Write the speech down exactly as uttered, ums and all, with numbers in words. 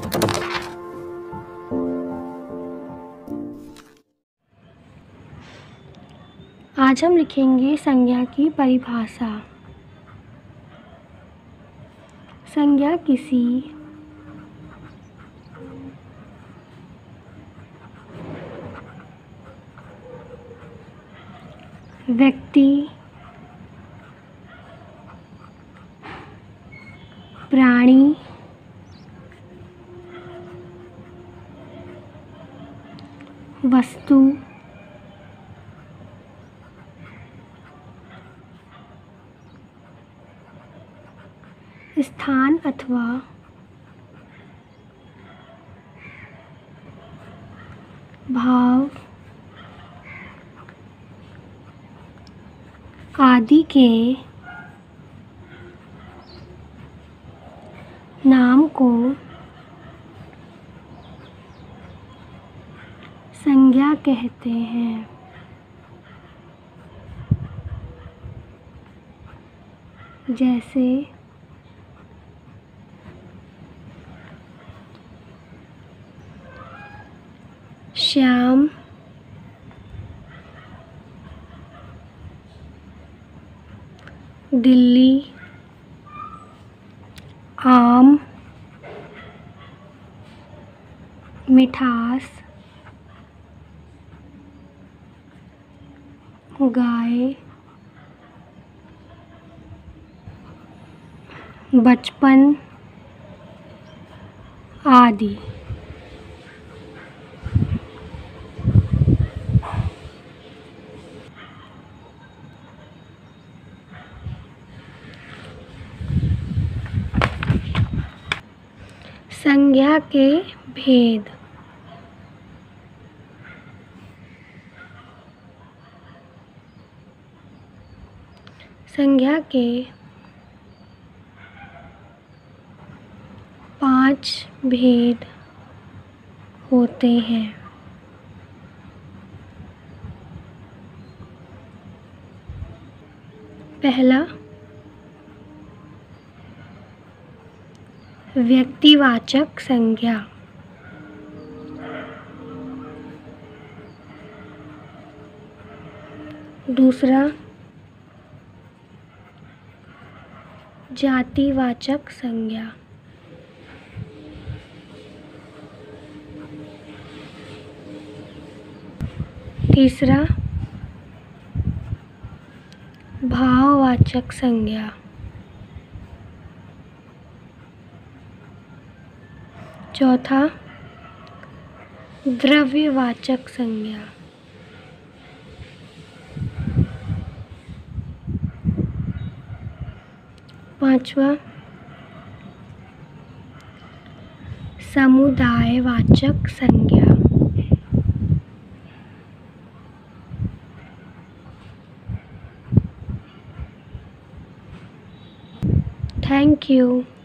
आज हम लिखेंगे संज्ञा की परिभाषा। संज्ञा किसी व्यक्ति, प्राणी, वस्तु, स्थान अथवा भाव आदि के नाम को संज्ञा कहते हैं। जैसे श्याम, दिल्ली, आम, मिठास, गाय, बचपन आदि। संज्ञा के भेद। संज्ञा के पांच भेद होते हैं। पहला, व्यक्तिवाचक संज्ञा। दूसरा, जातिवाचक संज्ञा। तीसरा, भाववाचक संज्ञा। चौथा, द्रव्यवाचक संज्ञा। पांचवा, समुदायवाचक संज्ञा। Thank you.